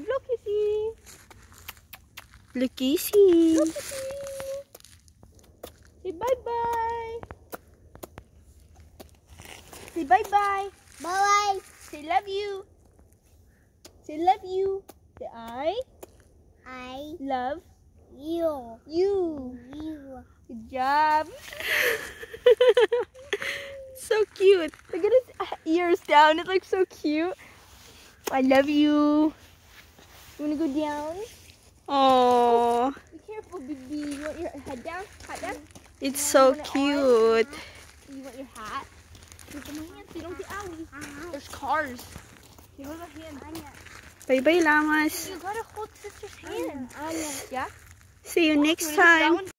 Look, Kissy. Look, Kissy. Look, Kissy. Say bye-bye. Say bye-bye. Bye-bye. Say love you. Say love you. Say I love you. you. You. Good job. So cute. Look at his ears down. It looks so cute. I love you. You want to go down? Oh, Be careful, baby. You want your head down? Hat down? it's so want it cute. You want your hat? Look at my hands. They don't get owie. There's cars. You hold my hand. Bye-bye, Lamas. You gotta hold sister's hand. Yeah? See you next You wanna go time. down?